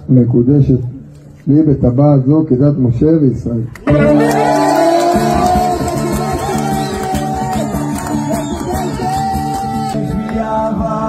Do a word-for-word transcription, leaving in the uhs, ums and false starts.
מקודשת לי בטבעת זו כדת משה וישראל. בשביל אהבה